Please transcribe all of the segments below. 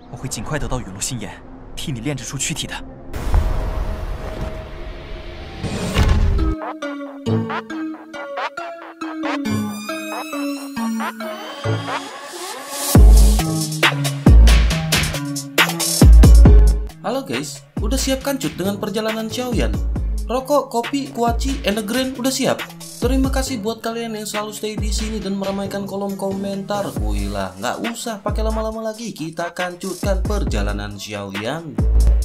我会尽快得到陨落心炎，替你炼制出躯体的。 Halo guys, udah siap kancut dengan perjalanan Xiaoyan? Rokok, kopi, kuaci, Energrain udah siap? Terima kasih buat kalian yang selalu stay di sini dan meramaikan kolom komentar. Wih lah, nggak usah pakai lama-lama lagi, kita kancutkan perjalanan Xiaoyan.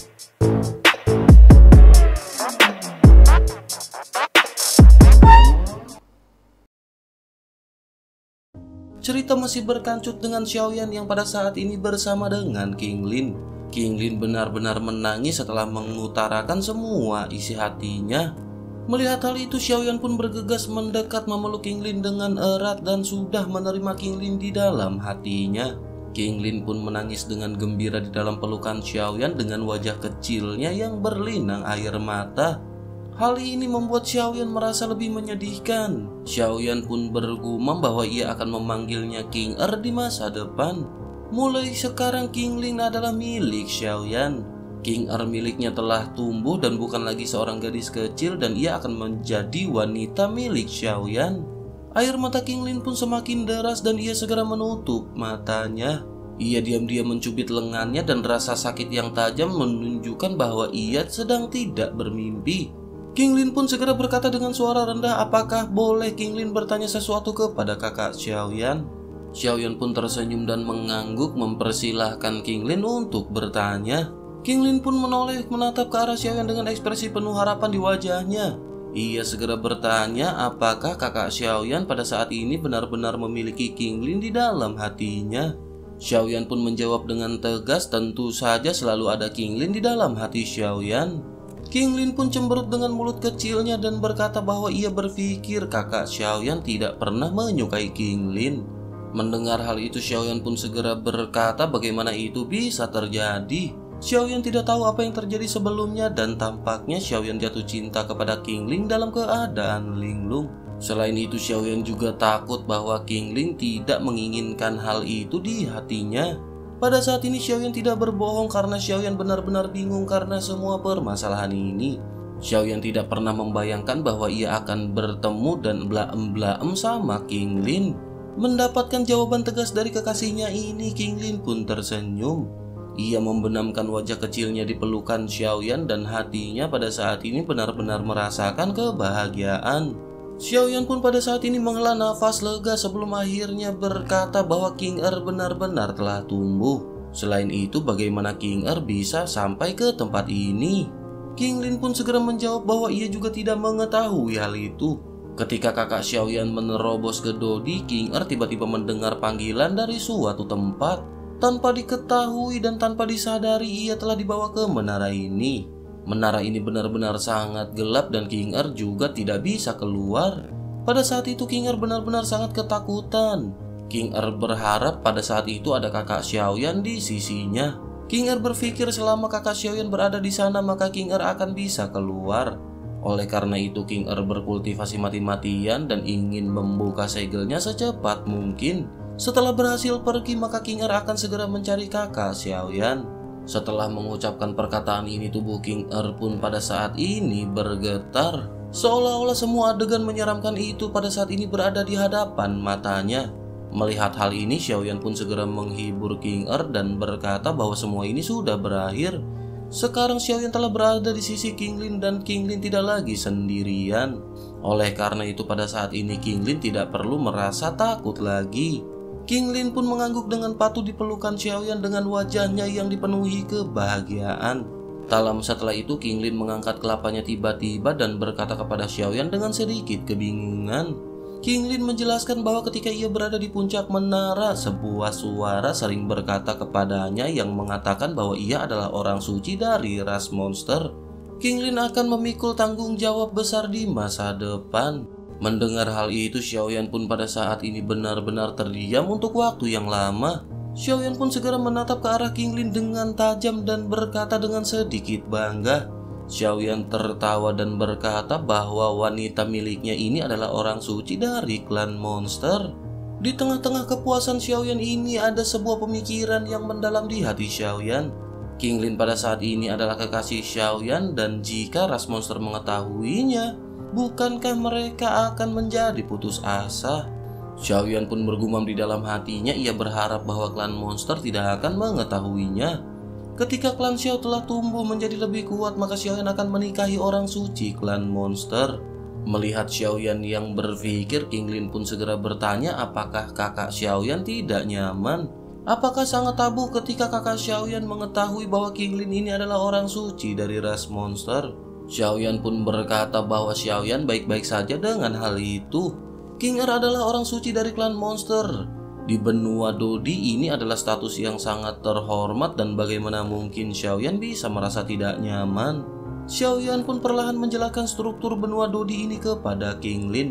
Cerita masih berkancut dengan Xiaoyan yang pada saat ini bersama dengan King Lin. King Lin benar-benar menangis setelah mengutarakan semua isi hatinya. Melihat hal itu, Xiaoyan pun bergegas mendekat memeluk King Lin dengan erat dan sudah menerima King Lin di dalam hatinya. King Lin pun menangis dengan gembira di dalam pelukan Xiaoyan dengan wajah kecilnya yang berlinang air mata. Hal ini membuat Xiaoyan merasa lebih menyedihkan. Xiaoyan pun bergumam bahwa ia akan memanggilnya King Er di masa depan. Mulai sekarang King Lin adalah milik Xiaoyan. King Er miliknya telah tumbuh dan bukan lagi seorang gadis kecil, dan ia akan menjadi wanita milik Xiaoyan. Air mata King Lin pun semakin deras dan ia segera menutup matanya. Ia diam-diam mencubit lengannya dan rasa sakit yang tajam menunjukkan bahwa ia sedang tidak bermimpi. King Lin pun segera berkata dengan suara rendah, "Apakah boleh King Lin bertanya sesuatu kepada kakak Xiaoyan?" Xiaoyan pun tersenyum dan mengangguk mempersilahkan King Lin untuk bertanya. King Lin pun menoleh menatap ke arah Xiaoyan dengan ekspresi penuh harapan di wajahnya. Ia segera bertanya apakah kakak Xiaoyan pada saat ini benar-benar memiliki King Lin di dalam hatinya. Xiaoyan pun menjawab dengan tegas, tentu saja selalu ada King Lin di dalam hati Xiaoyan. King Lin pun cemberut dengan mulut kecilnya dan berkata bahwa ia berpikir kakak Xiaoyan tidak pernah menyukai King Lin. Mendengar hal itu, Xiaoyan pun segera berkata bagaimana itu bisa terjadi. Xiaoyan tidak tahu apa yang terjadi sebelumnya dan tampaknya Xiaoyan jatuh cinta kepada King Lin dalam keadaan linglung. Selain itu, Xiaoyan juga takut bahwa King Lin tidak menginginkan hal itu di hatinya. Pada saat ini Xiaoyan tidak berbohong karena Xiaoyan benar-benar bingung karena semua permasalahan ini. Xiaoyan tidak pernah membayangkan bahwa ia akan bertemu dan blaem-blaem sama King Lin. Mendapatkan jawaban tegas dari kekasihnya ini, King Lin pun tersenyum. Ia membenamkan wajah kecilnya di pelukan Xiaoyan dan hatinya pada saat ini benar-benar merasakan kebahagiaan. Xiaoyan pun pada saat ini menghela nafas lega sebelum akhirnya berkata bahwa King Er benar-benar telah tumbuh. Selain itu, bagaimana King Er bisa sampai ke tempat ini? King Lin pun segera menjawab bahwa ia juga tidak mengetahui hal itu. Ketika kakak Xiaoyan menerobos ke Dodi, King Er tiba-tiba mendengar panggilan dari suatu tempat. Tanpa diketahui dan tanpa disadari, ia telah dibawa ke menara ini. Menara ini benar-benar sangat gelap dan King Er juga tidak bisa keluar. Pada saat itu King Er benar-benar sangat ketakutan. King Er berharap pada saat itu ada kakak Xiaoyan di sisinya. King Er berpikir selama kakak Xiaoyan berada di sana maka King Er akan bisa keluar. Oleh karena itu King Er berkultivasi mati-matian dan ingin membuka segelnya secepat mungkin. Setelah berhasil pergi maka King Er akan segera mencari kakak Xiaoyan. Setelah mengucapkan perkataan ini, tubuh King Er pun pada saat ini bergetar. Seolah-olah semua adegan menyeramkan itu pada saat ini berada di hadapan matanya. Melihat hal ini, Xiaoyan pun segera menghibur King Er dan berkata bahwa semua ini sudah berakhir. Sekarang Xiaoyan telah berada di sisi King Lin dan King Lin tidak lagi sendirian. Oleh karena itu pada saat ini King Lin tidak perlu merasa takut lagi. King Lin pun mengangguk dengan patuh di pelukan Xiaoyan dengan wajahnya yang dipenuhi kebahagiaan. Tak lama setelah itu King Lin mengangkat kelapanya tiba-tiba dan berkata kepada Xiaoyan dengan sedikit kebingungan. King Lin menjelaskan bahwa ketika ia berada di puncak menara, sebuah suara sering berkata kepadanya yang mengatakan bahwa ia adalah orang suci dari ras monster. King Lin akan memikul tanggung jawab besar di masa depan. Mendengar hal itu, Xiaoyan pun pada saat ini benar-benar terdiam untuk waktu yang lama. Xiaoyan pun segera menatap ke arah King Lin dengan tajam dan berkata dengan sedikit bangga. Xiaoyan tertawa dan berkata bahwa wanita miliknya ini adalah orang suci dari klan monster. Di tengah-tengah kepuasan Xiaoyan ini ada sebuah pemikiran yang mendalam di hati Xiaoyan. King Lin pada saat ini adalah kekasih Xiaoyan dan jika ras monster mengetahuinya, bukankah mereka akan menjadi putus asa? Xiaoyan pun bergumam di dalam hatinya, ia berharap bahwa klan monster tidak akan mengetahuinya. Ketika klan Xiao telah tumbuh menjadi lebih kuat, maka Xiaoyan akan menikahi orang suci klan monster. Melihat Xiaoyan yang berpikir, King Lin pun segera bertanya apakah kakak Xiaoyan tidak nyaman. Apakah sangat tabu ketika kakak Xiaoyan mengetahui bahwa King Lin ini adalah orang suci dari ras monster? Xiaoyan pun berkata bahwa Xiaoyan baik-baik saja dengan hal itu. King Er adalah orang suci dari klan monster. Di benua Dodi ini adalah status yang sangat terhormat dan bagaimana mungkin Xiaoyan bisa merasa tidak nyaman? Xiaoyan pun perlahan menjelaskan struktur benua Dodi ini kepada King Lin.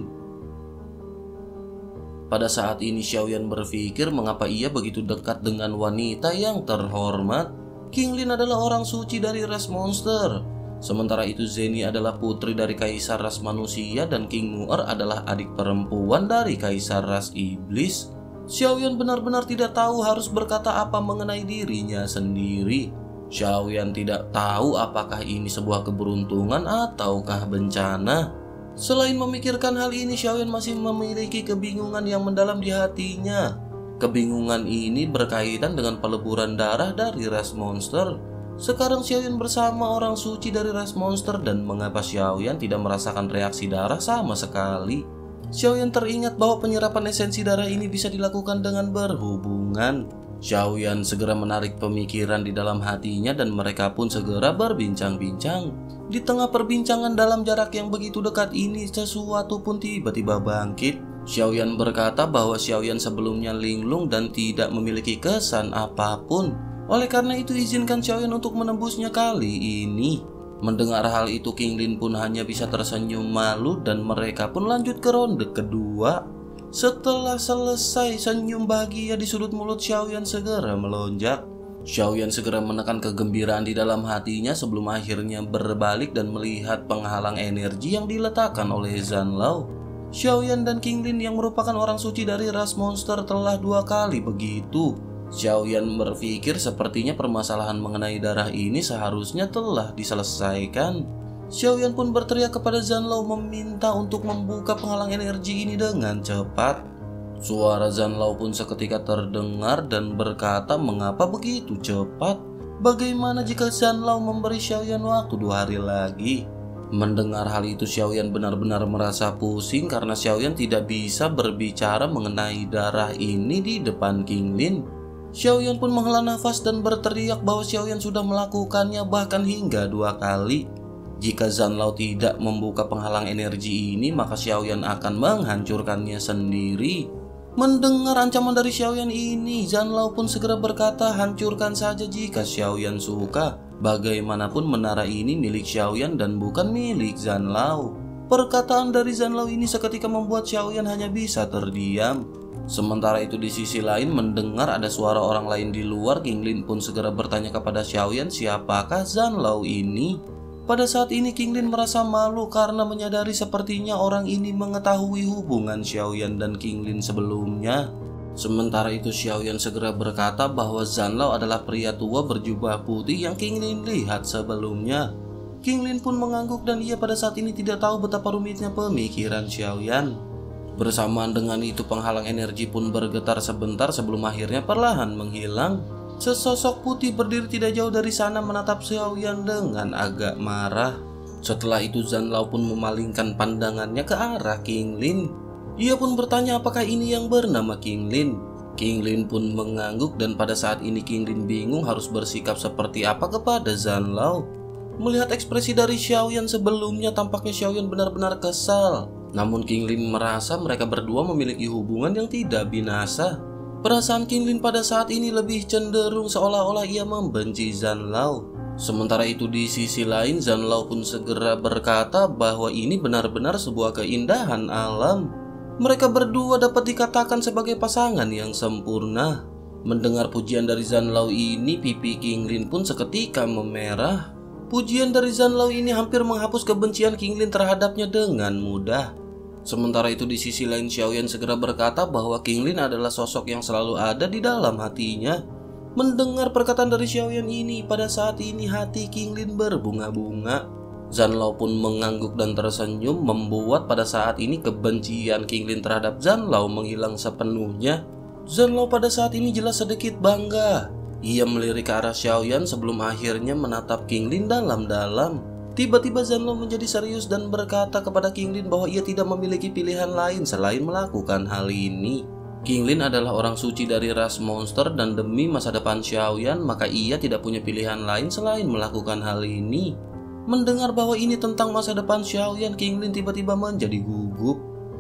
Pada saat ini Xiaoyan berpikir mengapa ia begitu dekat dengan wanita yang terhormat. King Lin adalah orang suci dari ras monster. Sementara itu Zeni adalah putri dari kaisar ras manusia dan King Mu'er adalah adik perempuan dari kaisar ras iblis. Xiaoyan benar-benar tidak tahu harus berkata apa mengenai dirinya sendiri. Xiaoyan tidak tahu apakah ini sebuah keberuntungan ataukah bencana. Selain memikirkan hal ini, Xiaoyan masih memiliki kebingungan yang mendalam di hatinya. Kebingungan ini berkaitan dengan peleburan darah dari ras monster. Sekarang Xiaoyan bersama orang suci dari ras monster dan mengapa Xiaoyan tidak merasakan reaksi darah sama sekali. Xiaoyan teringat bahwa penyerapan esensi darah ini bisa dilakukan dengan berhubungan. Xiaoyan segera menarik pemikiran di dalam hatinya dan mereka pun segera berbincang-bincang. Di tengah perbincangan dalam jarak yang begitu dekat ini, sesuatu pun tiba-tiba bangkit. Xiaoyan berkata bahwa Xiaoyan sebelumnya linglung dan tidak memiliki kesan apapun. Oleh karena itu izinkan Xiaoyan untuk menembusnya kali ini. Mendengar hal itu King Lin pun hanya bisa tersenyum malu dan mereka pun lanjut ke ronde kedua. Setelah selesai senyum bahagia di sudut mulut Xiaoyan segera melonjak. Xiaoyan segera menekan kegembiraan di dalam hatinya sebelum akhirnya berbalik dan melihat penghalang energi yang diletakkan oleh Zanlao. Xiaoyan dan King Lin yang merupakan orang suci dari ras monster telah 2 kali begitu. Xiaoyan berpikir sepertinya permasalahan mengenai darah ini seharusnya telah diselesaikan. Xiaoyan pun berteriak kepada Zanlao meminta untuk membuka penghalang energi ini dengan cepat. Suara Zanlao pun seketika terdengar dan berkata mengapa begitu cepat? Bagaimana jika Zanlao memberi Xiaoyan waktu 2 hari lagi? Mendengar hal itu Xiaoyan benar-benar merasa pusing karena Xiaoyan tidak bisa berbicara mengenai darah ini di depan King Lin. Xiaoyan pun menghela nafas dan berteriak bahwa Xiaoyan sudah melakukannya bahkan hingga 2 kali. Jika Zanlao tidak membuka penghalang energi ini, maka Xiaoyan akan menghancurkannya sendiri. Mendengar ancaman dari Xiaoyan ini, Zanlao pun segera berkata hancurkan saja jika Xiaoyan suka. Bagaimanapun menara ini milik Xiaoyan dan bukan milik Zanlao. Perkataan dari Zanlao ini seketika membuat Xiaoyan hanya bisa terdiam. Sementara itu di sisi lain mendengar ada suara orang lain di luar, King Lin pun segera bertanya kepada Xiaoyan siapakah Zanlao ini. Pada saat ini King Lin merasa malu karena menyadari sepertinya orang ini mengetahui hubungan Xiaoyan dan King Lin sebelumnya. Sementara itu Xiaoyan segera berkata bahwa Zanlao adalah pria tua berjubah putih yang King Lin lihat sebelumnya. King Lin pun mengangguk dan ia pada saat ini tidak tahu betapa rumitnya pemikiran Xiaoyan. Bersamaan dengan itu penghalang energi pun bergetar sebentar sebelum akhirnya perlahan menghilang. Sesosok putih berdiri tidak jauh dari sana menatap Xiaoyan dengan agak marah. Setelah itu Zanlao pun memalingkan pandangannya ke arah King Lin. Ia pun bertanya apakah ini yang bernama King Lin. King Lin pun mengangguk dan pada saat ini King Lin bingung harus bersikap seperti apa kepada Zanlao. Melihat ekspresi dari Xiaoyan sebelumnya tampaknya Xiaoyan benar-benar kesal. Namun King Lin merasa mereka berdua memiliki hubungan yang tidak binasa. Perasaan King Lin pada saat ini lebih cenderung seolah-olah ia membenci Zanlao. Sementara itu di sisi lain Zanlao pun segera berkata bahwa ini benar-benar sebuah keindahan alam. Mereka berdua dapat dikatakan sebagai pasangan yang sempurna. Mendengar pujian dari Zanlao ini, pipi King Lin pun seketika memerah. Pujian dari Zanlao ini hampir menghapus kebencian King Lin terhadapnya dengan mudah. Sementara itu di sisi lain Xiaoyan segera berkata bahwa King Lin adalah sosok yang selalu ada di dalam hatinya. Mendengar perkataan dari Xiaoyan ini, pada saat ini hati King Lin berbunga-bunga. Zanlao pun mengangguk dan tersenyum, membuat pada saat ini kebencian King Lin terhadap Zanlao menghilang sepenuhnya. Zanlao pada saat ini jelas sedikit bangga. Ia melirik ke arah Xiaoyan sebelum akhirnya menatap King Lin dalam-dalam. Tiba-tiba Zanlao menjadi serius dan berkata kepada King Lin bahwa ia tidak memiliki pilihan lain selain melakukan hal ini. King Lin adalah orang suci dari ras monster dan demi masa depan Xiaoyan maka ia tidak punya pilihan lain selain melakukan hal ini. Mendengar bahwa ini tentang masa depan Xiaoyan, King Lin tiba-tiba menjadi gugup.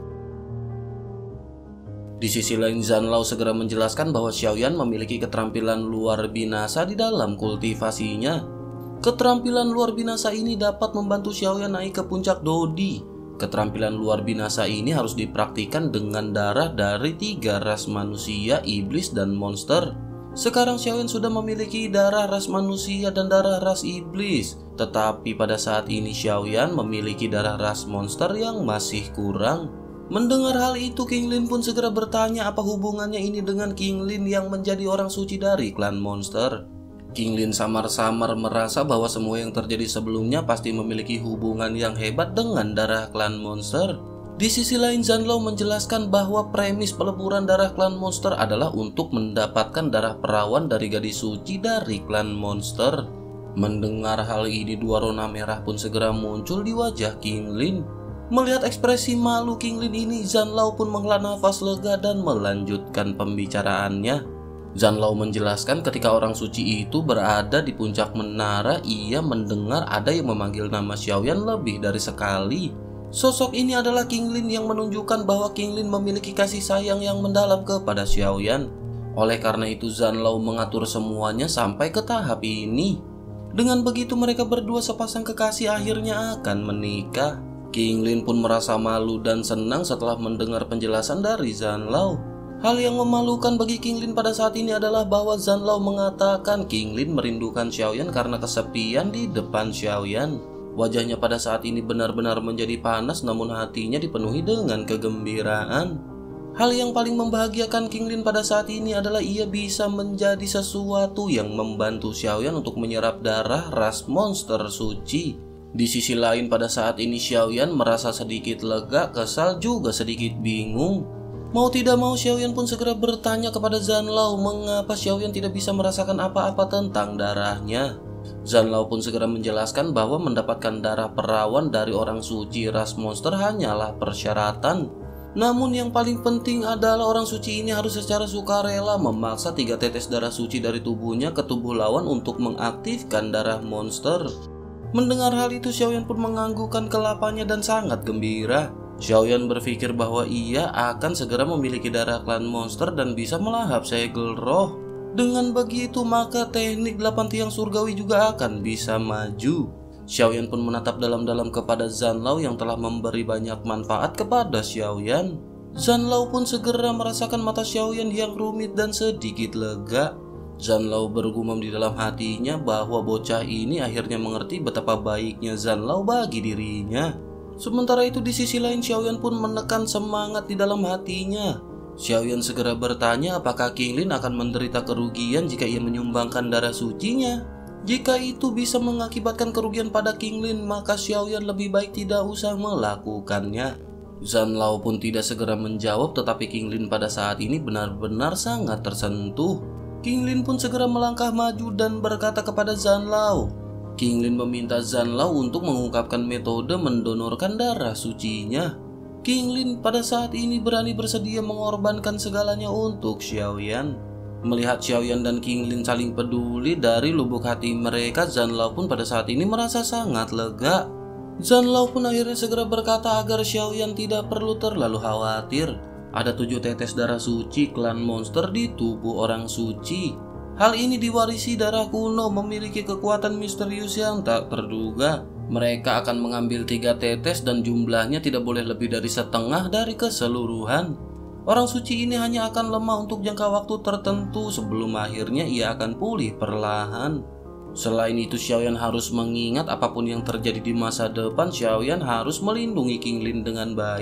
Di sisi lain Zanlao segera menjelaskan bahwa Xiaoyan memiliki keterampilan luar binasa di dalam kultivasinya. Keterampilan luar binasa ini dapat membantu Xiaoyan naik ke puncak Dodi. Keterampilan luar binasa ini harus dipraktikkan dengan darah dari 3 ras manusia, iblis, dan monster. Sekarang Xiaoyan sudah memiliki darah ras manusia dan darah ras iblis. Tetapi pada saat ini Xiaoyan memiliki darah ras monster yang masih kurang. Mendengar hal itu, King Lin pun segera bertanya apa hubungannya ini dengan King Lin yang menjadi orang suci dari klan monster. King Lin samar-samar merasa bahwa semua yang terjadi sebelumnya pasti memiliki hubungan yang hebat dengan darah klan monster. Di sisi lain Zanlao menjelaskan bahwa premis peleburan darah klan monster adalah untuk mendapatkan darah perawan dari gadis suci dari klan monster. Mendengar hal ini 2 rona merah pun segera muncul di wajah King Lin. Melihat ekspresi malu King Lin ini, Zanlao pun menghela nafas lega dan melanjutkan pembicaraannya. Zanlao menjelaskan ketika orang suci itu berada di puncak menara, ia mendengar ada yang memanggil nama Xiaoyan lebih dari sekali. Sosok ini adalah King Lin yang menunjukkan bahwa King Lin memiliki kasih sayang yang mendalam kepada Xiaoyan. Oleh karena itu Zanlao mengatur semuanya sampai ke tahap ini. Dengan begitu mereka berdua sepasang kekasih akhirnya akan menikah. King Lin pun merasa malu dan senang setelah mendengar penjelasan dari Zanlao. Hal yang memalukan bagi King Lin pada saat ini adalah bahwa Zanlao mengatakan King Lin merindukan Xiaoyan karena kesepian di depan Xiaoyan. Wajahnya pada saat ini benar-benar menjadi panas namun hatinya dipenuhi dengan kegembiraan. Hal yang paling membahagiakan King Lin pada saat ini adalah ia bisa menjadi sesuatu yang membantu Xiaoyan untuk menyerap darah ras monster suci. Di sisi lain pada saat ini Xiaoyan merasa sedikit lega, kesal juga sedikit bingung. Mau tidak mau Xiaoyan pun segera bertanya kepada Zanlao mengapa Xiaoyan tidak bisa merasakan apa-apa tentang darahnya. Zanlao pun segera menjelaskan bahwa mendapatkan darah perawan dari orang suci ras monster hanyalah persyaratan. Namun yang paling penting adalah orang suci ini harus secara sukarela memaksa 3 tetes darah suci dari tubuhnya ke tubuh lawan untuk mengaktifkan darah monster. Mendengar hal itu Xiaoyan pun menganggukkan kelapanya dan sangat gembira. Xiaoyan berpikir bahwa ia akan segera memiliki darah klan monster dan bisa melahap segel roh. Dengan begitu maka teknik 8 tiang surgawi juga akan bisa maju. Xiaoyan pun menatap dalam-dalam kepada Zanlao yang telah memberi banyak manfaat kepada Xiaoyan. Zanlao pun segera merasakan mata Xiaoyan yang rumit dan sedikit lega. Zanlao bergumam di dalam hatinya bahwa bocah ini akhirnya mengerti betapa baiknya Zanlao bagi dirinya. Sementara itu di sisi lain Xiaoyan pun menekan semangat di dalam hatinya. Xiaoyan segera bertanya apakah King Lin akan menderita kerugian jika ia menyumbangkan darah sucinya. Jika itu bisa mengakibatkan kerugian pada King Lin maka Xiaoyan lebih baik tidak usah melakukannya. Zanlao pun tidak segera menjawab tetapi King Lin pada saat ini benar-benar sangat tersentuh. King Lin pun segera melangkah maju dan berkata kepada Zanlao. King Lin meminta Zanlao untuk mengungkapkan metode mendonorkan darah sucinya. King Lin pada saat ini berani bersedia mengorbankan segalanya untuk Xiaoyan. Melihat Xiaoyan dan King Lin saling peduli dari lubuk hati mereka, Zanlao pun pada saat ini merasa sangat lega. Zanlao pun akhirnya segera berkata agar Xiaoyan tidak perlu terlalu khawatir. Ada 7 tetes darah suci klan monster di tubuh orang suci. Hal ini diwarisi darah kuno memiliki kekuatan misterius yang tak terduga. Mereka akan mengambil 3 tetes dan jumlahnya tidak boleh lebih dari setengah dari keseluruhan. Orang suci ini hanya akan lemah untuk jangka waktu tertentu sebelum akhirnya ia akan pulih perlahan. Selain itu Xiaoyan harus mengingat apapun yang terjadi di masa depan Xiaoyan harus melindungi King Lin dengan baik.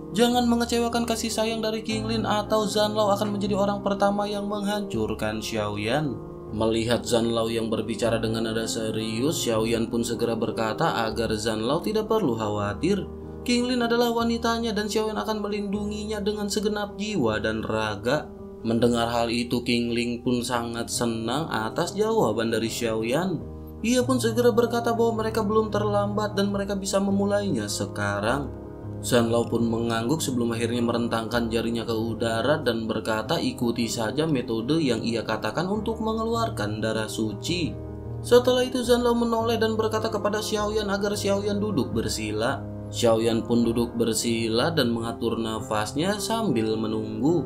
Jangan mengecewakan kasih sayang dari King Lin atau Zanlao akan menjadi orang pertama yang menghancurkan Xiaoyan. Melihat Zanlao yang berbicara dengan nada serius, Xiaoyan pun segera berkata agar Zanlao tidak perlu khawatir. King Lin adalah wanitanya dan Xiaoyan akan melindunginya dengan segenap jiwa dan raga. Mendengar hal itu, King Lin pun sangat senang atas jawaban dari Xiaoyan. Ia pun segera berkata bahwa mereka belum terlambat dan mereka bisa memulainya sekarang. Zanlao pun mengangguk sebelum akhirnya merentangkan jarinya ke udara dan berkata ikuti saja metode yang ia katakan untuk mengeluarkan darah suci. Setelah itu Zanlao menoleh dan berkata kepada Xiaoyan agar Xiaoyan duduk bersila. Xiaoyan pun duduk bersila dan mengatur nafasnya sambil menunggu.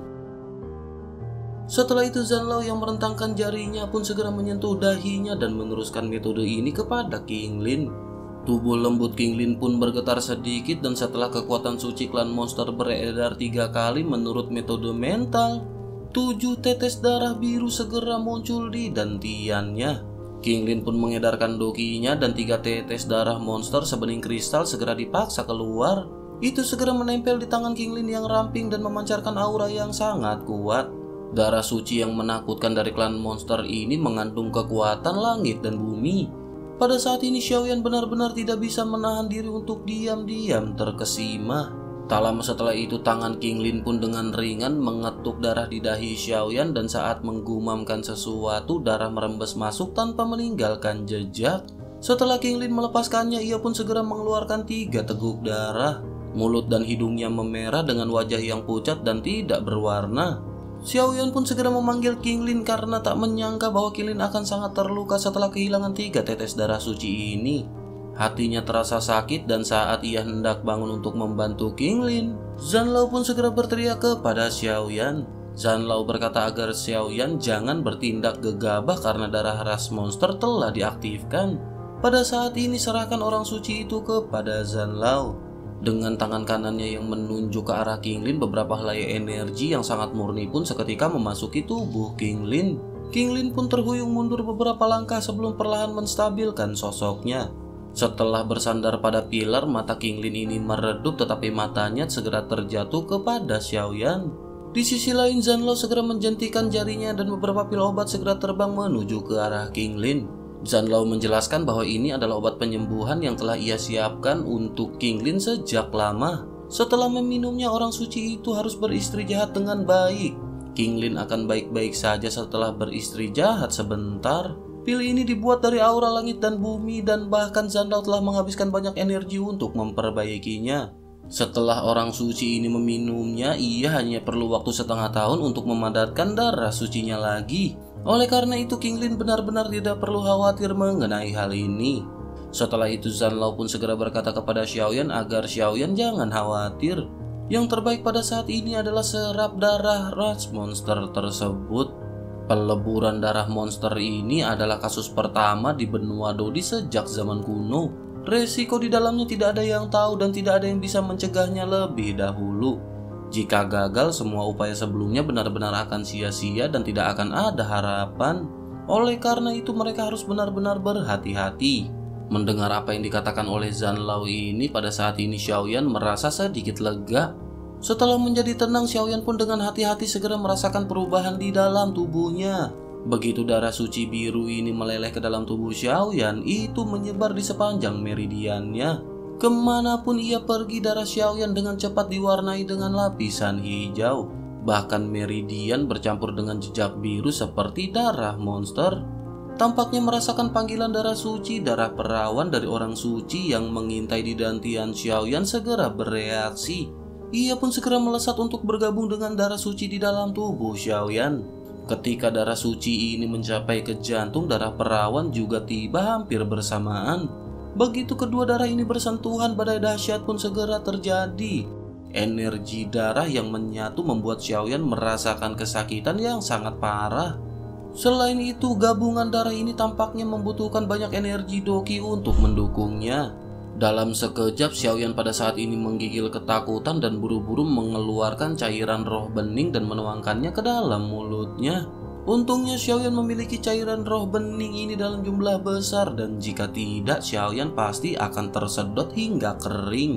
Setelah itu Zanlao yang merentangkan jarinya pun segera menyentuh dahinya dan meneruskan metode ini kepada King Lin. Tubuh lembut King Lin pun bergetar sedikit dan setelah kekuatan suci klan monster beredar 3 kali menurut metode mental, 7 tetes darah biru segera muncul di dantiannya. King Lin pun mengedarkan dokinya dan 3 tetes darah monster sebening kristal segera dipaksa keluar. Itu segera menempel di tangan King Lin yang ramping dan memancarkan aura yang sangat kuat. Darah suci yang menakutkan dari klan monster ini mengandung kekuatan langit dan bumi. Pada saat ini Xiaoyan benar-benar tidak bisa menahan diri untuk diam-diam terkesima. Tak lama setelah itu tangan King Lin pun dengan ringan mengetuk darah di dahi Xiaoyan dan saat menggumamkan sesuatu darah merembes masuk tanpa meninggalkan jejak. Setelah King Lin melepaskannya ia pun segera mengeluarkan 3 teguk darah. Mulut dan hidungnya memerah dengan wajah yang pucat dan tidak berwarna. Xiaoyan pun segera memanggil King Lin karena tak menyangka bahwa King Lin akan sangat terluka setelah kehilangan 3 tetes darah suci ini. Hatinya terasa sakit dan saat ia hendak bangun untuk membantu King Lin, Zanlao pun segera berteriak kepada Xiaoyan. Zanlao berkata agar Xiaoyan jangan bertindak gegabah karena darah ras monster telah diaktifkan. Pada saat ini serahkan orang suci itu kepada Zanlao. Dengan tangan kanannya yang menunjuk ke arah King Lin, beberapa helai energi yang sangat murni pun seketika memasuki tubuh King Lin. King Lin pun terhuyung mundur beberapa langkah sebelum perlahan menstabilkan sosoknya. Setelah bersandar pada pilar, mata King Lin ini meredup tetapi matanya segera terjatuh kepada Xiaoyan. Di sisi lain Zanlao segera menjentikan jarinya dan beberapa pil obat segera terbang menuju ke arah King Lin. Zanlao menjelaskan bahwa ini adalah obat penyembuhan yang telah ia siapkan untuk King Lin sejak lama. Setelah meminumnya orang suci itu harus beristri jahat dengan baik. King Lin akan baik-baik saja setelah beristri jahat sebentar. Pil ini dibuat dari aura langit dan bumi dan bahkan Zanlao telah menghabiskan banyak energi untuk memperbaikinya. Setelah orang suci ini meminumnya, ia hanya perlu waktu setengah tahun untuk memadatkan darah sucinya lagi. Oleh karena itu King Lin benar-benar tidak perlu khawatir mengenai hal ini. Setelah itu Zanlao pun segera berkata kepada Xiaoyan agar Xiaoyan jangan khawatir. Yang terbaik pada saat ini adalah serap darah ras monster tersebut. Peleburan darah monster ini adalah kasus pertama di benua Dodi sejak zaman kuno. Resiko di dalamnya tidak ada yang tahu dan tidak ada yang bisa mencegahnya lebih dahulu. Jika gagal, semua upaya sebelumnya benar-benar akan sia-sia dan tidak akan ada harapan. Oleh karena itu mereka harus benar-benar berhati-hati. Mendengar apa yang dikatakan oleh Zanlao ini, pada saat ini Xiaoyan merasa sedikit lega. Setelah menjadi tenang, Xiaoyan pun dengan hati-hati segera merasakan perubahan di dalam tubuhnya. Begitu darah suci biru ini meleleh ke dalam tubuh Xiaoyan, itu menyebar di sepanjang meridiannya. Kemanapun ia pergi, darah Xiaoyan dengan cepat diwarnai dengan lapisan hijau. Bahkan meridian bercampur dengan jejak biru seperti darah monster. Tampaknya merasakan panggilan darah suci, darah perawan dari orang suci yang mengintai di dantian Xiaoyan segera bereaksi. Ia pun segera melesat untuk bergabung dengan darah suci di dalam tubuh Xiaoyan. Ketika darah suci ini mencapai ke jantung, darah perawan juga tiba hampir bersamaan. Begitu kedua darah ini bersentuhan, badai dahsyat pun segera terjadi. Energi darah yang menyatu membuat Xiaoyan merasakan kesakitan yang sangat parah. Selain itu, gabungan darah ini tampaknya membutuhkan banyak energi doki untuk mendukungnya. Dalam sekejap, Xiaoyan pada saat ini menggigil ketakutan dan buru-buru mengeluarkan cairan roh bening dan menuangkannya ke dalam mulutnya. Untungnya Xiaoyan memiliki cairan roh bening ini dalam jumlah besar dan jika tidak Xiaoyan pasti akan tersedot hingga kering.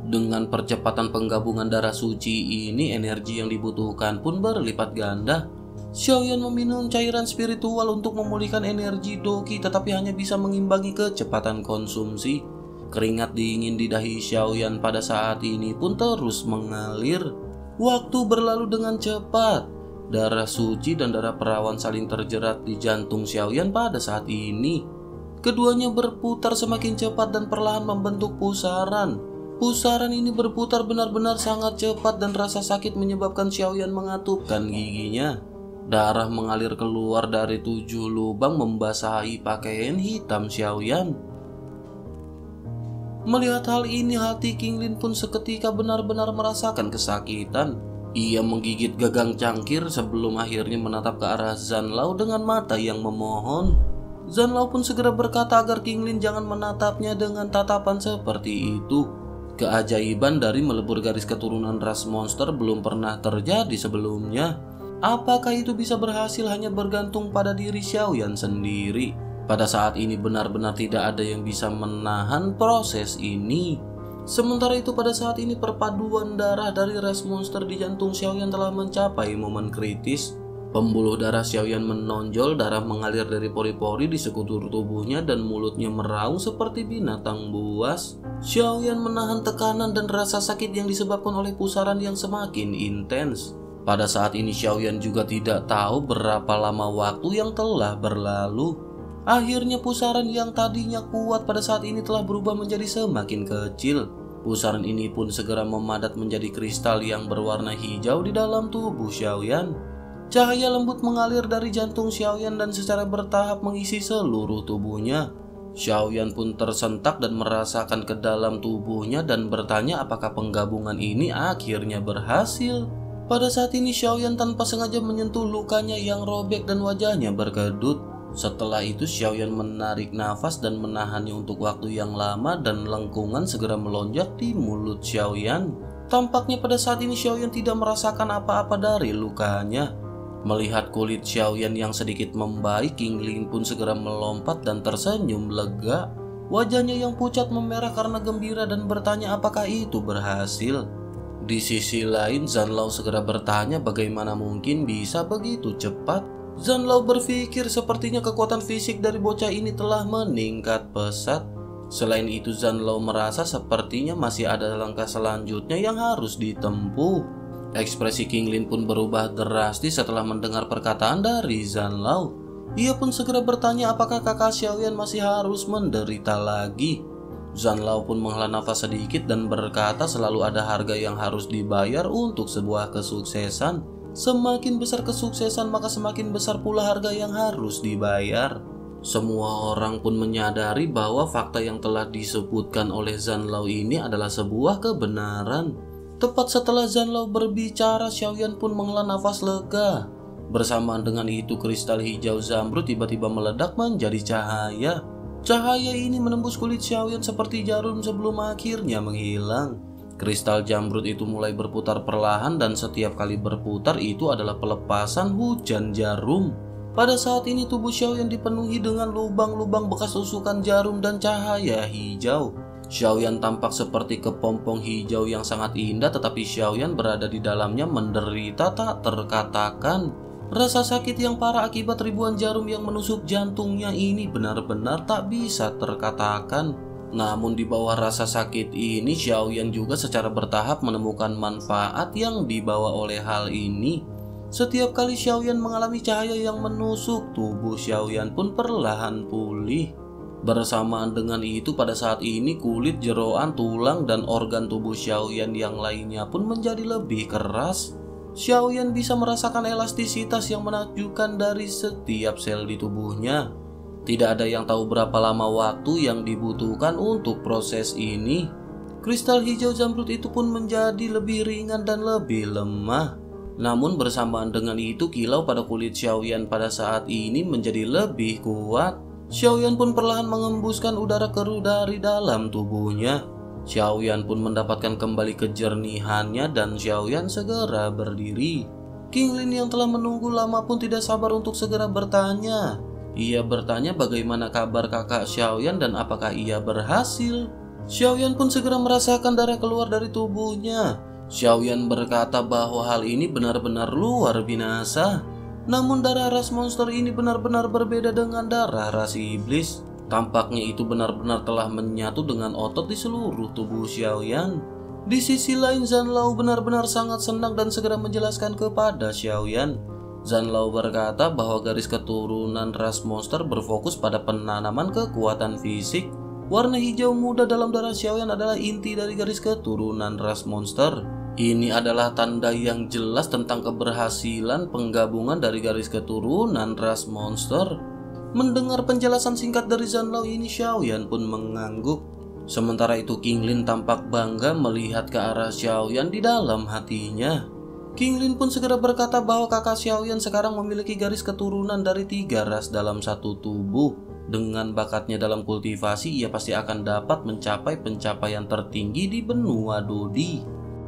Dengan percepatan penggabungan darah suci ini, energi yang dibutuhkan pun berlipat ganda. Xiaoyan meminum cairan spiritual untuk memulihkan energi Doqi, tetapi hanya bisa mengimbangi kecepatan konsumsi. Keringat dingin di dahi Xiaoyan pada saat ini pun terus mengalir. Waktu berlalu dengan cepat. Darah suci dan darah perawan saling terjerat di jantung Xiaoyan pada saat ini. Keduanya berputar semakin cepat dan perlahan membentuk pusaran. Pusaran ini berputar benar-benar sangat cepat dan rasa sakit menyebabkan Xiaoyan mengatupkan giginya. Darah mengalir keluar dari 7 lubang membasahi pakaian hitam Xiaoyan. Melihat hal ini, hati Qinglin pun seketika benar-benar merasakan kesakitan. Ia menggigit gagang cangkir sebelum akhirnya menatap ke arah Zanlao dengan mata yang memohon. Zanlao pun segera berkata agar Qinglin jangan menatapnya dengan tatapan seperti itu. Keajaiban dari melebur garis keturunan ras monster belum pernah terjadi sebelumnya. Apakah itu bisa berhasil hanya bergantung pada diri Xiaoyan sendiri? Pada saat ini benar-benar tidak ada yang bisa menahan proses ini. Sementara itu pada saat ini perpaduan darah dari ras monster di jantung Xiaoyan telah mencapai momen kritis. Pembuluh darah Xiaoyan menonjol, darah mengalir dari pori-pori di sekutur tubuhnya dan mulutnya meraung seperti binatang buas. Xiaoyan menahan tekanan dan rasa sakit yang disebabkan oleh pusaran yang semakin intens. Pada saat ini Xiaoyan juga tidak tahu berapa lama waktu yang telah berlalu. Akhirnya pusaran yang tadinya kuat pada saat ini telah berubah menjadi semakin kecil. Pusaran ini pun segera memadat menjadi kristal yang berwarna hijau di dalam tubuh Xiaoyan. Cahaya lembut mengalir dari jantung Xiaoyan dan secara bertahap mengisi seluruh tubuhnya. Xiaoyan pun tersentak dan merasakan ke dalam tubuhnya dan bertanya apakah penggabungan ini akhirnya berhasil. Pada saat ini Xiaoyan tanpa sengaja menyentuh lukanya yang robek dan wajahnya berkedut. Setelah itu Xiaoyan menarik nafas dan menahannya untuk waktu yang lama dan lengkungan segera melonjak di mulut Xiaoyan. Tampaknya pada saat ini Xiaoyan tidak merasakan apa-apa dari lukanya. Melihat kulit Xiaoyan yang sedikit membaik, Qinglin pun segera melompat dan tersenyum lega. Wajahnya yang pucat memerah karena gembira dan bertanya apakah itu berhasil. Di sisi lain Zanlao segera bertanya bagaimana mungkin bisa begitu cepat. Zanlao berpikir sepertinya kekuatan fisik dari bocah ini telah meningkat pesat. Selain itu Zanlao merasa sepertinya masih ada langkah selanjutnya yang harus ditempuh. Ekspresi Qinglin pun berubah drastis setelah mendengar perkataan dari Zanlao. Ia pun segera bertanya apakah kakak Xiaoyan masih harus menderita lagi. Zanlao pun menghela nafas sedikit dan berkata selalu ada harga yang harus dibayar untuk sebuah kesuksesan. Semakin besar kesuksesan maka semakin besar pula harga yang harus dibayar. Semua orang pun menyadari bahwa fakta yang telah disebutkan oleh Zanlao ini adalah sebuah kebenaran. Tepat setelah Zanlao berbicara, Xiaoyan pun menghela nafas lega. Bersamaan dengan itu kristal hijau zamrud tiba-tiba meledak menjadi cahaya. Cahaya ini menembus kulit Xiaoyan seperti jarum sebelum akhirnya menghilang. Kristal zamrud itu mulai berputar perlahan dan setiap kali berputar itu adalah pelepasan hujan jarum. Pada saat ini tubuh Xiaoyan dipenuhi dengan lubang-lubang bekas tusukan jarum dan cahaya hijau. Xiaoyan tampak seperti kepompong hijau yang sangat indah, tetapi Xiaoyan berada di dalamnya menderita tak terkatakan. Rasa sakit yang parah akibat ribuan jarum yang menusuk jantungnya ini benar-benar tak bisa terkatakan. Namun di bawah rasa sakit ini, Xiaoyan juga secara bertahap menemukan manfaat yang dibawa oleh hal ini. Setiap kali Xiaoyan mengalami cahaya yang menusuk, tubuh Xiaoyan pun perlahan pulih. Bersamaan dengan itu pada saat ini kulit, jeroan, tulang, dan organ tubuh Xiaoyan yang lainnya pun menjadi lebih keras. Xiaoyan bisa merasakan elastisitas yang menakjubkan dari setiap sel di tubuhnya. Tidak ada yang tahu berapa lama waktu yang dibutuhkan untuk proses ini. Kristal hijau zamrud itu pun menjadi lebih ringan dan lebih lemah. Namun bersamaan dengan itu kilau pada kulit Xiaoyan pada saat ini menjadi lebih kuat. Xiaoyan pun perlahan mengembuskan udara keruh dari dalam tubuhnya. Xiaoyan pun mendapatkan kembali kejernihannya dan Xiaoyan segera berdiri. Qinglin yang telah menunggu lama pun tidak sabar untuk segera bertanya. Ia bertanya bagaimana kabar kakak Xiaoyan dan apakah ia berhasil. Xiaoyan pun segera merasakan darah keluar dari tubuhnya. Xiaoyan berkata bahwa hal ini benar-benar luar binasa. Namun darah ras monster ini benar-benar berbeda dengan darah ras iblis. Tampaknya itu benar-benar telah menyatu dengan otot di seluruh tubuh Xiaoyan. Di sisi lain, Zanlao benar-benar sangat senang dan segera menjelaskan kepada Xiaoyan. Zanlao berkata bahwa garis keturunan ras monster berfokus pada penanaman kekuatan fisik. Warna hijau muda dalam darah Xiaoyan adalah inti dari garis keturunan ras monster. Ini adalah tanda yang jelas tentang keberhasilan penggabungan dari garis keturunan ras monster. Mendengar penjelasan singkat dari Zanlao ini, Xiaoyan pun mengangguk. Sementara itu King Lin tampak bangga melihat ke arah Xiaoyan di dalam hatinya. King Lin pun segera berkata bahwa kakak Xiaoyan sekarang memiliki garis keturunan dari 3 ras dalam satu tubuh. Dengan bakatnya dalam kultivasi, ia pasti akan dapat mencapai pencapaian tertinggi di benua Dodi.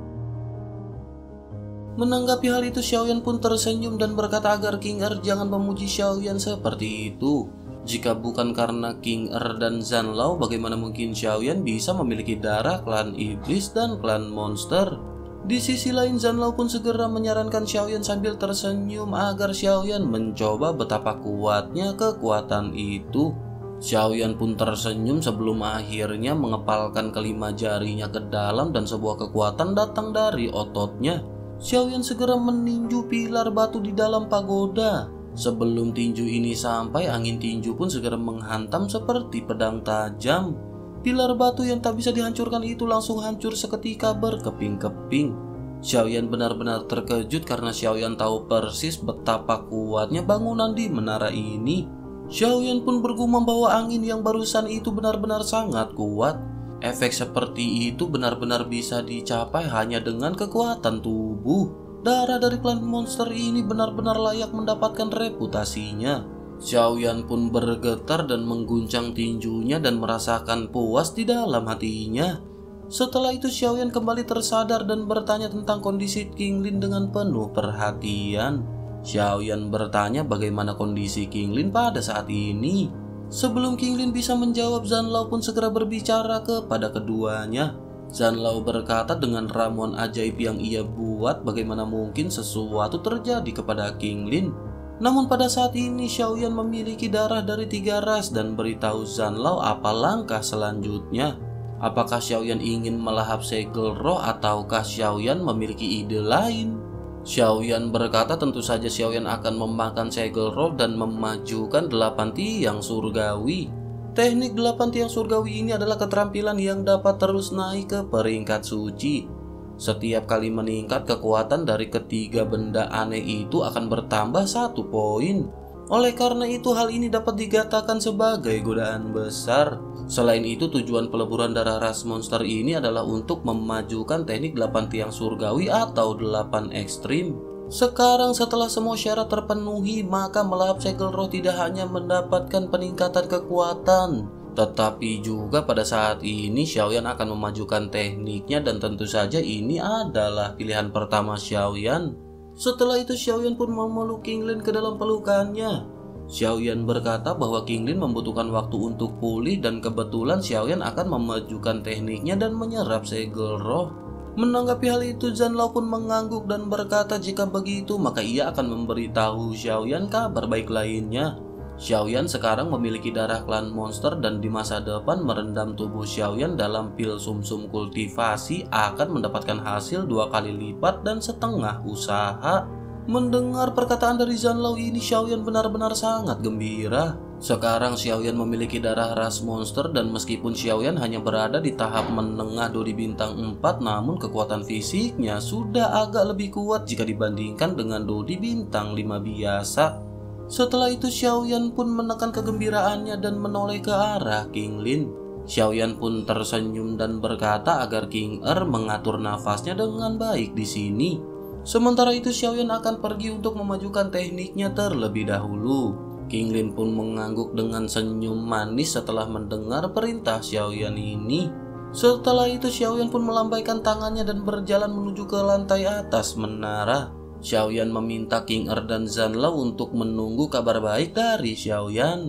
Menanggapi hal itu, Xiaoyan pun tersenyum dan berkata agar King Er jangan memuji Xiaoyan seperti itu. Jika bukan karena King Er dan Zanlao, bagaimana mungkin Xiaoyan bisa memiliki darah klan iblis dan klan monster? Di sisi lain, Zanlao pun segera menyarankan Xiaoyan sambil tersenyum agar Xiaoyan mencoba betapa kuatnya kekuatan itu. Xiaoyan pun tersenyum sebelum akhirnya mengepalkan kelima jarinya ke dalam dan sebuah kekuatan datang dari ototnya. Xiaoyan segera meninju pilar batu di dalam pagoda. Sebelum tinju ini sampai, angin tinju pun segera menghantam seperti pedang tajam. Pilar batu yang tak bisa dihancurkan itu langsung hancur seketika berkeping-keping. Xiaoyan benar-benar terkejut karena Xiaoyan tahu persis betapa kuatnya bangunan di menara ini. Xiaoyan pun bergumam bahwa angin yang barusan itu benar-benar sangat kuat. Efek seperti itu benar-benar bisa dicapai hanya dengan kekuatan tubuh. Darah dari klan monster ini benar-benar layak mendapatkan reputasinya. Xiaoyan pun bergetar dan mengguncang tinjunya dan merasakan puas di dalam hatinya. Setelah itu Xiaoyan kembali tersadar dan bertanya tentang kondisi King Lin dengan penuh perhatian. Xiaoyan bertanya bagaimana kondisi King Lin pada saat ini. Sebelum King Lin bisa menjawab, Zanlao pun segera berbicara kepada keduanya. Zanlao berkata dengan ramuan ajaib yang ia buat, bagaimana mungkin sesuatu terjadi kepada King Lin. Namun pada saat ini Xiaoyan memiliki darah dari 3 ras dan beritahu Zanlao apa langkah selanjutnya. Apakah Xiaoyan ingin melahap segel roh ataukah Xiaoyan memiliki ide lain? Xiaoyan berkata tentu saja Xiaoyan akan memakan segel roh dan memajukan 8 tiang surgawi. Teknik 8 tiang surgawi ini adalah keterampilan yang dapat terus naik ke peringkat suci. Setiap kali meningkat, kekuatan dari ketiga benda aneh itu akan bertambah 1 poin. Oleh karena itu, hal ini dapat dikatakan sebagai godaan besar. Selain itu, tujuan peleburan darah ras monster ini adalah untuk memajukan teknik 8 tiang surgawi atau 8 ekstrim. Sekarang setelah semua syarat terpenuhi, maka melahap segel roh tidak hanya mendapatkan peningkatan kekuatan, tetapi juga pada saat ini Xiaoyan akan memajukan tekniknya dan tentu saja ini adalah pilihan pertama Xiaoyan. Setelah itu Xiaoyan pun memeluk King Lin ke dalam pelukannya. Xiaoyan berkata bahwa King Lin membutuhkan waktu untuk pulih dan kebetulan Xiaoyan akan memajukan tekniknya dan menyerap segel roh. Menanggapi hal itu, Zanlao pun mengangguk dan berkata jika begitu maka ia akan memberitahu Xiaoyan kabar baik lainnya. Xiaoyan sekarang memiliki darah klan monster dan di masa depan merendam tubuh Xiaoyan dalam pil sumsum kultivasi akan mendapatkan hasil 2 kali lipat dan setengah usaha. Mendengar perkataan dari Zanlao ini, Xiaoyan benar-benar sangat gembira. Sekarang Xiaoyan memiliki darah ras monster dan meskipun Xiaoyan hanya berada di tahap menengah Dodi bintang 4, namun kekuatan fisiknya sudah agak lebih kuat jika dibandingkan dengan Dodi bintang 5 biasa. Setelah itu Xiaoyan pun menekan kegembiraannya dan menoleh ke arah King Lin. Xiaoyan pun tersenyum dan berkata agar King Er mengatur nafasnya dengan baik di sini. Sementara itu Xiaoyan akan pergi untuk memajukan tekniknya terlebih dahulu. King Lin pun mengangguk dengan senyum manis setelah mendengar perintah Xiaoyan ini. Setelah itu Xiaoyan pun melambaikan tangannya dan berjalan menuju ke lantai atas menara. Xiaoyan meminta King Er dan Zanlao untuk menunggu kabar baik dari Xiaoyan.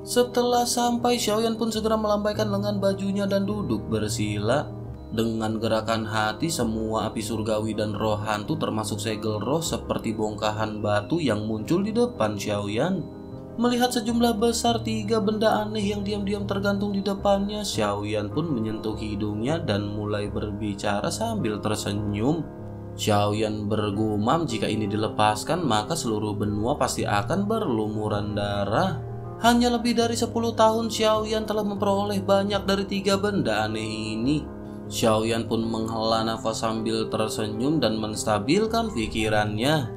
Setelah sampai, Xiaoyan pun segera melambaikan lengan bajunya dan duduk bersila. Dengan gerakan hati, semua api surgawi dan roh hantu termasuk segel roh seperti bongkahan batu yang muncul di depan Xiaoyan. Melihat sejumlah besar 3 benda aneh yang diam-diam tergantung di depannya, Xiaoyan pun menyentuh hidungnya dan mulai berbicara sambil tersenyum. Xiaoyan bergumam jika ini dilepaskan maka seluruh benua pasti akan berlumuran darah. Hanya lebih dari 10 tahun Xiaoyan telah memperoleh banyak dari 3 benda aneh ini. Xiaoyan pun menghela nafas sambil tersenyum dan menstabilkan pikirannya.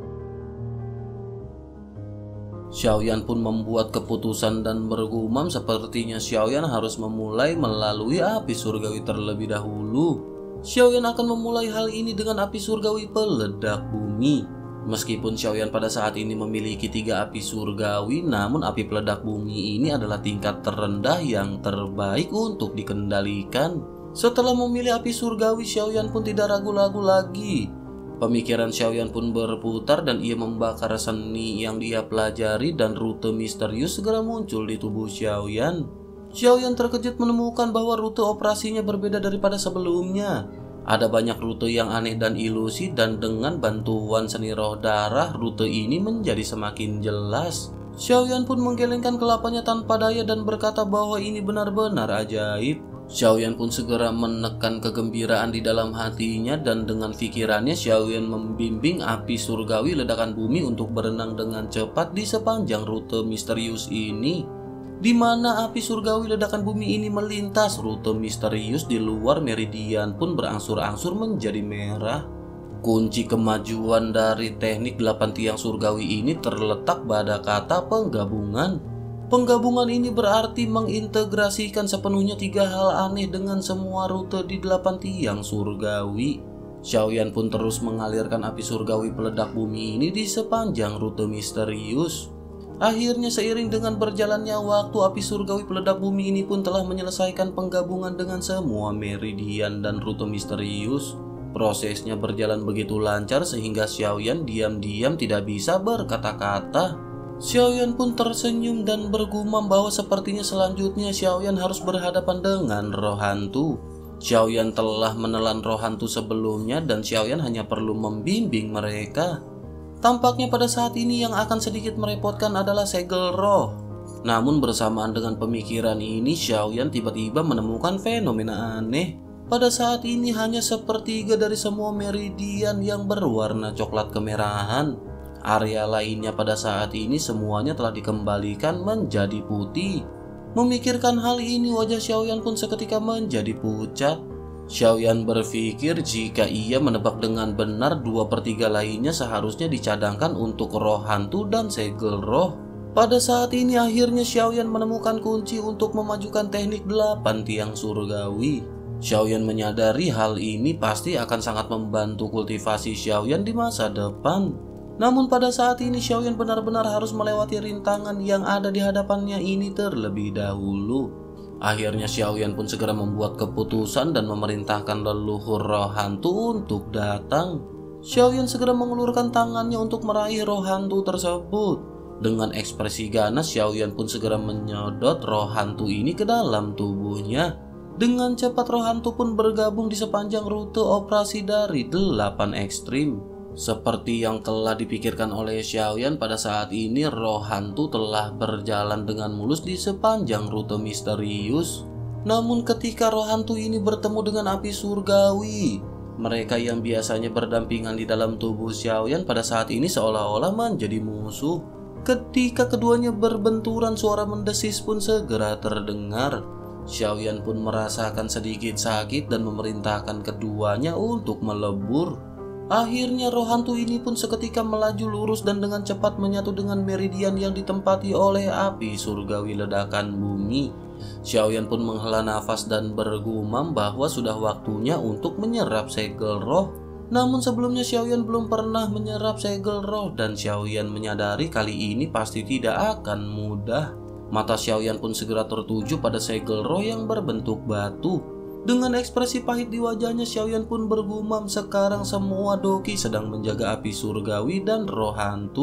Xiaoyan pun membuat keputusan dan bergumam sepertinya Xiaoyan harus memulai melalui api surgawi terlebih dahulu. Xiaoyan akan memulai hal ini dengan api surgawi peledak bumi. Meskipun Xiaoyan pada saat ini memiliki 3 api surgawi, namun api peledak bumi ini adalah tingkat terendah yang terbaik untuk dikendalikan. Setelah memilih api surgawi, Xiaoyan pun tidak ragu-ragu lagi. Pemikiran Xiaoyan pun berputar dan ia membakar seni yang dia pelajari dan rute misterius segera muncul di tubuh Xiaoyan. Xiaoyan terkejut menemukan bahwa rute operasinya berbeda daripada sebelumnya. Ada banyak rute yang aneh dan ilusi dan dengan bantuan seni roh darah rute ini menjadi semakin jelas. Xiaoyan pun menggelengkan kelapanya tanpa daya dan berkata bahwa ini benar-benar ajaib. Xiaoyan pun segera menekan kegembiraan di dalam hatinya dan dengan pikirannya Xiaoyan membimbing api surgawi ledakan bumi untuk berenang dengan cepat di sepanjang rute misterius ini. Di mana api surgawi ledakan bumi ini melintas, rute misterius di luar meridian pun berangsur-angsur menjadi merah. Kunci kemajuan dari teknik 8 tiang surgawi ini terletak pada kata penggabungan. Penggabungan ini berarti mengintegrasikan sepenuhnya 3 hal aneh dengan semua rute di 8 tiang surgawi. Xiaoyan pun terus mengalirkan api surgawi peledak bumi ini di sepanjang rute misterius. Akhirnya seiring dengan berjalannya waktu, api surgawi peledak bumi ini pun telah menyelesaikan penggabungan dengan semua meridian dan rute misterius. Prosesnya berjalan begitu lancar sehingga Xiaoyan diam-diam tidak bisa berkata-kata. Xiaoyan pun tersenyum dan bergumam bahwa sepertinya selanjutnya Xiaoyan harus berhadapan dengan roh hantu. Xiaoyan telah menelan roh hantu sebelumnya dan Xiaoyan hanya perlu membimbing mereka. Tampaknya pada saat ini yang akan sedikit merepotkan adalah segel roh. Namun bersamaan dengan pemikiran ini, Xiaoyan tiba-tiba menemukan fenomena aneh. Pada saat ini hanya sepertiga dari semua meridian yang berwarna coklat kemerahan. Area lainnya pada saat ini semuanya telah dikembalikan menjadi putih. Memikirkan hal ini, wajah Xiaoyan pun seketika menjadi pucat. Xiaoyan berpikir jika ia menebak dengan benar 2/3 lainnya seharusnya dicadangkan untuk roh hantu dan segel roh. Pada saat ini akhirnya Xiaoyan menemukan kunci untuk memajukan teknik 8 tiang surgawi. Xiaoyan menyadari hal ini pasti akan sangat membantu kultivasi Xiaoyan di masa depan. Namun pada saat ini Xiaoyan benar-benar harus melewati rintangan yang ada di hadapannya ini terlebih dahulu. Akhirnya Xiaoyan pun segera membuat keputusan dan memerintahkan leluhur roh hantu untuk datang. Xiaoyan segera mengulurkan tangannya untuk meraih roh hantu tersebut. Dengan ekspresi ganas, Xiaoyan pun segera menyodot roh hantu ini ke dalam tubuhnya. Dengan cepat roh hantu pun bergabung di sepanjang rute operasi dari 8 ekstrim. Seperti yang telah dipikirkan oleh Xiaoyan, pada saat ini roh hantu telah berjalan dengan mulus di sepanjang rute misterius. Namun ketika roh hantu ini bertemu dengan api surgawi, mereka yang biasanya berdampingan di dalam tubuh Xiaoyan pada saat ini seolah-olah menjadi musuh. Ketika keduanya berbenturan, suara mendesis pun segera terdengar. Xiaoyan pun merasakan sedikit sakit dan memerintahkan keduanya untuk melebur. Akhirnya roh hantu ini pun seketika melaju lurus dan dengan cepat menyatu dengan meridian yang ditempati oleh api surgawi ledakan bumi. Xiaoyan pun menghela nafas dan bergumam bahwa sudah waktunya untuk menyerap segel roh. Namun sebelumnya Xiaoyan belum pernah menyerap segel roh dan Xiaoyan menyadari kali ini pasti tidak akan mudah. Mata Xiaoyan pun segera tertuju pada segel roh yang berbentuk batu. Dengan ekspresi pahit di wajahnya, Xiaoyan pun bergumam sekarang semua doki sedang menjaga api surgawi dan roh hantu.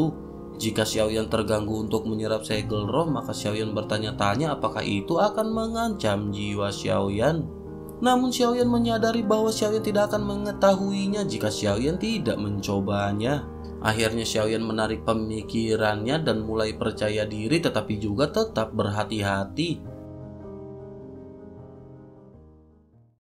Jika Xiaoyan terganggu untuk menyerap segel roh, maka Xiaoyan bertanya-tanya apakah itu akan mengancam jiwa Xiaoyan. Namun Xiaoyan menyadari bahwa Xiaoyan tidak akan mengetahuinya jika Xiaoyan tidak mencobanya. Akhirnya Xiaoyan menarik pemikirannya dan mulai percaya diri tetapi juga tetap berhati-hati.